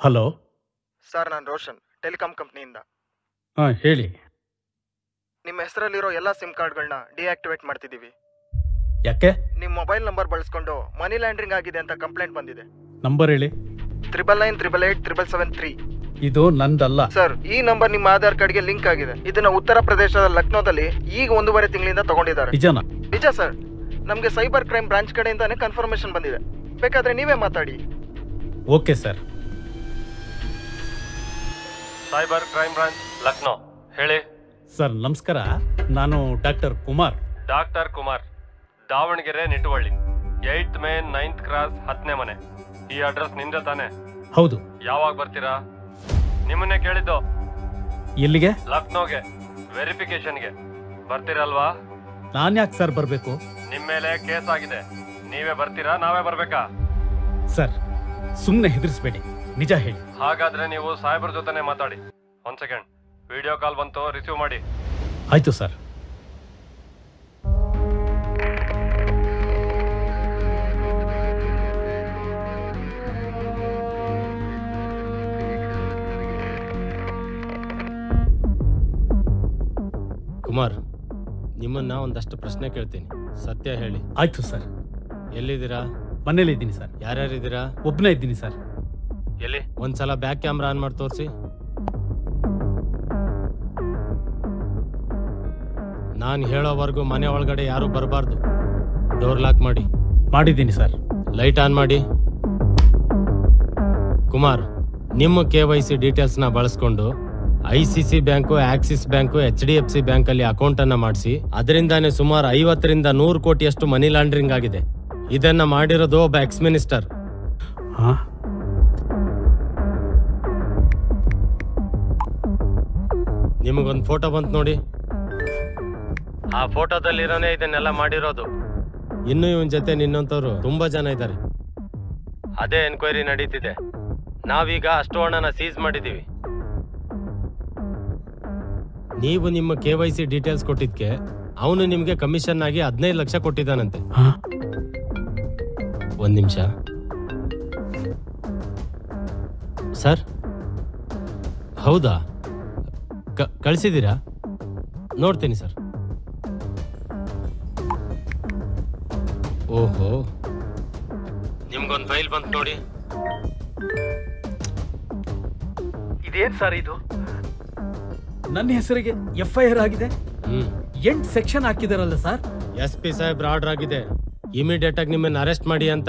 Hello sir, ನಾನು Roshan, telecom ಕಂಪ್ನಿಯಿಂದ. ಹಾಂ ಹೇಳಿ. ನಿಮ್ಮ ಹೆಸರಲ್ಲಿರೋ ಎಲ್ಲ ಸಿಮ್ ಕಾರ್ಡ್ಗಳನ್ನ ಡಿಆಕ್ಟಿವೇಟ್ ಮಾಡ್ತಿದ್ದೀವಿ. ಯಾಕೆ? ನಿಮ್ಮ ಮೊಬೈಲ್ ನಂಬರ್ ಬಳಸ್ಕೊಂಡು ಮನಿ ಲ್ಯಾಂಡ್ರಿಂಗ್ ಆಗಿದೆ ಅಂತ ಕಂಪ್ಲೇಂಟ್ ಬಂದಿದೆ. ನಂಬರ್ ಹೇಳಿ. 99988773. ಇದು ನಂದಲ್ಲ ಸರ್, ಈ ನಂಬರ್ ನಿಮ್ಮ ಆಧಾರ್ ಕಾರ್ಡ್ಗೆ ಲಿಂಕ್ ಆಗಿದೆ. ಇದನ್ನ ಉತ್ತರ ಪ್ರದೇಶದ ಲಕ್ನೋದಲ್ಲಿ ಈಗ 1.5 ತಿಂಗಳಿಂದ ತಗೊಂಡಿದ್ದಾರೆ. ನಿಜನಾ? ನಿಜ ಸರ್, ನಮಗೆ ಸೈಬರ್ ಕ್ರೈಮ್ ಬ್ರಾಂಚ್ ಕಡೆಯಿಂದಾನೇ ಕನ್ಫರ್ಮೇಶನ್ ಬಂದಿದೆ. ಬೇಕಾದ್ರೆ ನೀವೇ ಮಾತಾಡಿ. Okay sir. Cyber crime branch Lucknow, ಹೇಳಿ. ಸರ್ ನಮಸ್ಕಾರ, ನಾನು doctor Kumar. Doctor Kumar, Davanagere Nituvalli, 8th main 9th cross 10ನೇ ಮನೆ. ಈ ಅಡ್ರೆಸ್ ನಿಂದ ತಾನೆ? ಹೌದು. ಯಾವಾಗ ಬರ್ತೀರಾ? ನಿಮ್ಮನ್ನೇ ಕೇಳಿದ್ದು. ಎಲ್ಲಿಗೆ? ಲಕ್ನೋಗೆ, ವೆರಿಫಿಕೇಶನ್ಗೆ ಬರ್ತೀರಲ್ವಾ? ನಾನು ಯಾಕೆ ಸರ್ ಬರಬೇಕು? ನಿಮ್ಮ ಮೇಲೆ ಕೇಸ್ ಆಗಿದೆ. ನೀವೇ ಬರ್ತೀರಾ, ನಾವೇ ಬರ್ಬೇಕಾ? ಸರ್ ಸುಮ್ಮನೆ ಹೆದರಿಸ್ಬೇಡಿ, ನಿಜ ಹೇಳಿ. ಹಾಗಾದ್ರೆ ನೀವು ಸಾಹೇಬ್ರ ಜೊತೆನೆ ಮಾತಾಡಿ. 1 ಸೆಕೆಂಡ್, ವಿಡಿಯೋ ಕಾಲ್ ಬಂತು, ರಿಸೀವ್ ಮಾಡಿ. ಆಯ್ತು ಸರ್. ಕುಮಾರ್, ನಿಮ್ಮನ್ನ ಒಂದಷ್ಟು ಪ್ರಶ್ನೆ ಕೇಳ್ತೀನಿ, ಸತ್ಯ ಹೇಳಿ. ಆಯ್ತು ಸರ್. ಎಲ್ಲಿದ್ದೀರಾ? ಮನೇಲಿ ಇದ್ದೀನಿ ಸರ್. ಯಾರ್ಯಾರಿದ್ದೀರಾ? ಒಬ್ಬನೇ ಇದ್ದೀನಿ ಸರ್. ಎಲ್ಲಿ? ಒಂದ್ಸಲ ಬ್ಯಾಕ್ ಕ್ಯಾಮ್ರಾ ಆನ್ ಮಾಡಿ ತೋರಿಸಿ. ನಾನು ಹೇಳೋವರೆಗೂ ಮನೆ ಒಳಗಡೆ ಯಾರು ಬರಬಾರ್ದು. ಡೋರ್ ಲಾಕ್ ಮಾಡಿ. ಮಾಡಿದ್ದೀನಿ ಸರ್. ಲೈಟ್ ಆನ್ ಮಾಡಿ. ಕುಮಾರ್, ನಿಮ್ಮ KYC ಡೀಟೇಲ್ಸ್ನ ಬಳಸ್ಕೊಂಡು ICC bank, Axis bank, HDFC ಬ್ಯಾಂಕಲ್ಲಿ ಅಕೌಂಟನ್ನು ಮಾಡಿಸಿ ಅದರಿಂದಾನೇ ಸುಮಾರು 50ರಿಂದ 100 ಕೋಟಿಯಷ್ಟು ಮನಿ ಲಾಂಡ್ರಿಂಗ್ ಆಗಿದೆ. ಇದನ್ನ ಮಾಡಿರೋದು ಒಬ್ಬ ಎಕ್ಸ್ ಮಿನಿಸ್ಟರ್. ನಿಮಗೊಂದು ಫೋಟೋ ಬಂತು ನೋಡಿ. ಆ ಫೋಟೋದಲ್ಲಿರೋನೇ ಇದನ್ನೆಲ್ಲ ಮಾಡಿರೋದು. ಇನ್ನು ಇವನ್ ಜೊತೆ ನಿನ್ನಂತವ್ರು ತುಂಬಾ ಜನ ಇದ್ದಾರೆ. ಅದೇ ಎನ್ಕ್ವೈರಿ ನಡೀತಿದೆ. ನಾವೀಗ ಅಷ್ಟು ಹಣನ ಸೀಸ್ ಮಾಡಿದ್ದೀವಿ. ನೀವು ನಿಮ್ಮ KYC ಡೀಟೇಲ್ಸ್ ಕೊಟ್ಟಿದ್ಕೆ ಅವನು ನಿಮ್ಗೆ ಕಮಿಷನ್ ಆಗಿ 15 ಲಕ್ಷ ಕೊಟ್ಟಿದ್ದಾನಂತೆ. 1 ನಿಮಿಷ ಸರ್. ಹೌದಾ? ಕಳಿಸಿದ್ದೀರಾ? ನೋಡ್ತೀನಿ ಸರ್. ಓಹೋ, ನಿಮ್ಗೊಂದು ಫೈಲ್ ಬಂತು ನೋಡಿ. ಇದೇನ್ ಸರ್ ಇದು? ನನ್ನ ಹೆಸರಿಗೆ FIR ಆಗಿದೆ. 8 ಸೆಕ್ಷನ್ ಹಾಕಿದಾರಲ್ಲ ಸರ್. SP ಸಾಹೇಬ್ರ ಆರ್ಡರ್ ಆಗಿದೆ, ಇಮಿಡಿಯೇಟ್ ಆಗಿ ನಿಮ್ಮನ್ನ ಅರೆಸ್ಟ್ ಮಾಡಿ ಅಂತ.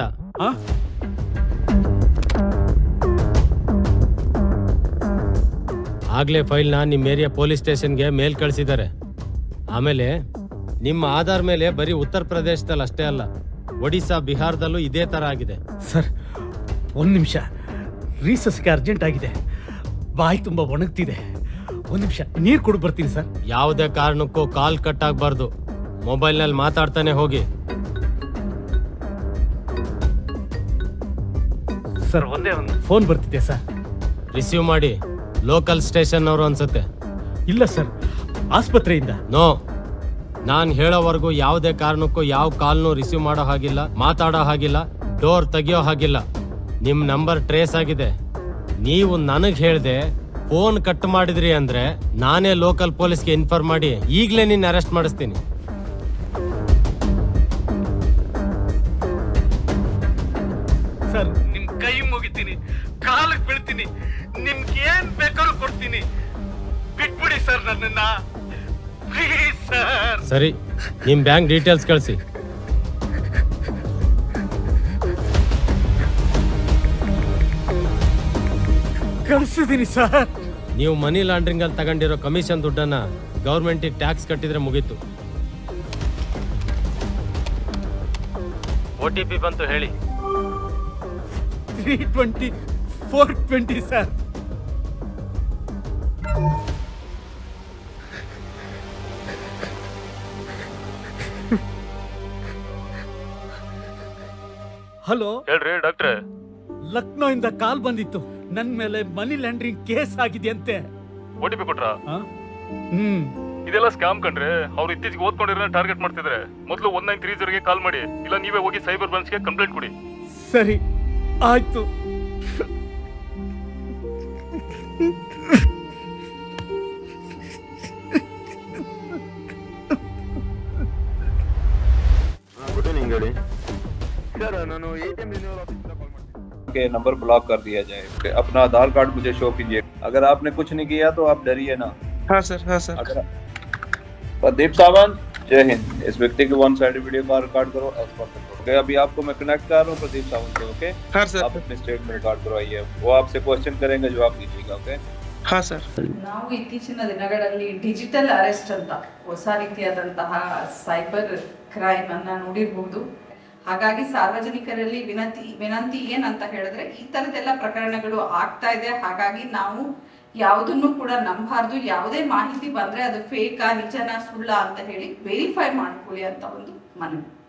ಆಗ್ಲೇ ಫೈಲ್ನ ನಿಮ್ಮ ಏರಿಯಾ ಪೊಲೀಸ್ ಸ್ಟೇಷನ್ಗೆ ಮೇಲ್ ಕಳಿಸಿದ್ದಾರೆ. ಆಮೇಲೆ ನಿಮ್ಮ ಆಧಾರ್ ಮೇಲೆ ಬರೀ ಉತ್ತರ ಪ್ರದೇಶದಲ್ಲಿ ಅಷ್ಟೇ ಅಲ್ಲ, ಒಡಿಶಾ, ಬಿಹಾರದಲ್ಲೂ ಇದೇ ತರ ಆಗಿದೆ. ಸರ್ 1 ನಿಮಿಷ, ರೀಸಸ್ಗೆ ಅರ್ಜೆಂಟ್ ಆಗಿದೆ. ಬಾಯಿ ತುಂಬಾ ಒಣಗ್ತಿದೆ. 1 ನಿಮಿಷ ನೀರು ಕೊಡು ಬರ್ತೀನಿ ಸರ್. ಯಾವುದೇ ಕಾರಣಕ್ಕೂ ಕಾಲ್ ಕಟ್ ಆಗಬಾರ್ದು. ಮೊಬೈಲ್ನಲ್ಲಿ ಮಾತಾಡ್ತಾನೆ ಹೋಗಿ. ಸರ್ ಒಂದೇ ಒಂದು ಫೋನ್ ಬರ್ತಿದೆ ಸರ್. ರಿಸೀವ್ ಮಾಡಿ. ಲೋಕಲ್ ಸ್ಟೇಷನ್ ಅವರು ಅನ್ಸುತ್ತೆ. ಇಲ್ಲ ಸರ್, ಆಸ್ಪತ್ರೆಯಿಂದ. ನೋ, ನಾನು ಹೇಳೋವರೆಗೂ ಯಾವುದೇ ಕಾರಣಕ್ಕೂ ಯಾವ ಕಾಲ್ನು ರಿಸೀವ್ ಮಾಡೋ ಹಾಗಿಲ್ಲ, ಮಾತಾಡೋ ಹಾಗಿಲ್ಲ, ಡೋರ್ ತೆಗಿಯೋ ಹಾಗಿಲ್ಲ. ನಿಮ್ಮ ನಂಬರ್ ಟ್ರೇಸ್ ಆಗಿದೆ. ನೀವು ನನಗೆ ಹೇಳ್ದೆ ಫೋನ್ ಕಟ್ ಮಾಡಿದ್ರಿ ಅಂದ್ರೆ ನಾನೇ ಲೋಕಲ್ ಪೊಲೀಸ್ಗೆ ಇನ್ಫಾರ್ಮ್ ಮಾಡಿ ಈಗಲೇ ನಿನ್ನ ಅರೆಸ್ಟ್ ಮಾಡಿಸ್ತೀನಿ. ಸರ್ ನಿಮ್ ಕೈ ಮುಗಿತೀನಿ, ಕಾಲಿಗೆ ಬೀಳ್ತೀನಿ, ನಿಮ್ಗೆ ಏನ್ ಬೇಕಾದ್ರೂ ಕೊಡ್ತೀನಿ. ಬಿಟ್ಬಿಡಿ ಸರ್ ನನ್ನನ್ನ, ಪ್ಲೀಸ್ ಸರ್. ಸರಿ, ನಿಮ್ ಬ್ಯಾಂಕ್ ಡೀಟೇಲ್ಸ್ ಕಳಿಸಿ. ಕಳಿಸಿದ್ದೀನಿ ಸರ್. ನೀವು ಮನಿ ಲಾಂಡ್ರಿಂಗ್ ಅಲ್ಲಿ ತಗೊಂಡಿರೋ ಕಮಿಷನ್ ದುಡ್ಡನ್ನ ಗೌರ್ಮೆಂಟಿಗೆ ಟ್ಯಾಕ್ಸ್ ಕಟ್ಟಿದ್ರೆ ಮುಗೀತು. OTP ಬಂತು, ಹೇಳಿ. 320 420 ಸರ್. ಹಲೋ, ಹೇಳ್ರಿ ಡಾಕ್ಟ್ರೆ. ಲಕ್ನೋ ಇಂದ ಕಾಲ್ ಬಂದಿತ್ತು. ನನ್ ಮೇಲೆ ಮನಿ ಲ್ಯಾಂಡ್ರಿಂಗ್ ಕೇಸ್ ಆಗಿದೆ ಅಂತೆ. OTP ಕೊಟ್ರಾ? ಹ್ಮ್. ಇದೆಲ್ಲ ಸ್ಕ್ಯಾಮ್ ಕಂಡ್ರೆ. ಅವ್ರು ಇತ್ತೀಚೆಗೆ ಓದ್ಕೊಂಡಿರೋ ಟಾರ್ಗೆಟ್ ಮಾಡ್ತಿದ್ರೆ. ಮೊದಲು 1930ಗೆ ಕಾಲ್ ಮಾಡಿ, ಇಲ್ಲ ನೀವೇ ಹೋಗಿ ಸೈಬರ್ ಬ್ರಾಂಚ್ಗೆ ಕಂಪ್ಲೇಂಟ್ ಕೊಡಿ. ಸರಿ ಆಯ್ತು. गुड इवनिंग गाड़ी सर ನಾನು एटीएम रिन्यूअल ऑफिस से कॉल करती के नंबर ब्लॉक कर दिया जाए। अपना आधार कार्ड मुझे शो कीजिए। अगर आपने कुछ नहीं किया तो आप डरिए ना। हाँ सर अगर प्रदीप सावंत, जय हिंद। इस व्यक्ति के वन साइड वीडियो का रिकॉर्ड करो ओके। अभी आपको मैं कनेक्ट कर रहा हूँ प्रदीप सावंत से। ओके हाँ सर आप अपने स्टेटमेंट रिकॉर्ड करवाइए। वो आपसे क्वेश्चन करेंगे, जवाब दीजिएगा। ओके हाँ सर ನಾವು ಇತ್ತೀಚಿನ ದಿನಗಳಲ್ಲಿ ಡಿಜಿಟಲ್ ಅರೆಸ್ಟ್ ಅಂತ ಹೊಸ ರೀತಿಯಾದಂತಹ ಸೈಬರ್ ಕ್ರೈಮ್ ಅನ್ನ ನೋಡಿರಬಹುದು. ಹಾಗಾಗಿ ಸಾರ್ವಜನಿಕರಲ್ಲಿ ವಿನಂತಿ ಏನಂತ ಹೇಳಿದ್ರೆ ಈ ತರದೆಲ್ಲ ಪ್ರಕರಣಗಳು ಆಗ್ತಾ ಇದೆ. ಹಾಗಾಗಿ ನಾವು ಯಾವುದನ್ನು ಕೂಡ ನಂಬಾರ್ದು. ಯಾವುದೇ ಮಾಹಿತಿ ಬಂದ್ರೆ ಅದು ಫೇಕಾ ನಿಜನಾ ಸುಳ್ಳ ಅಂತ ಹೇಳಿ ವೆರಿಫೈ ಮಾಡ್ಕೊಳ್ಳಿ ಅಂತ ಒಂದು ಮನವಿ.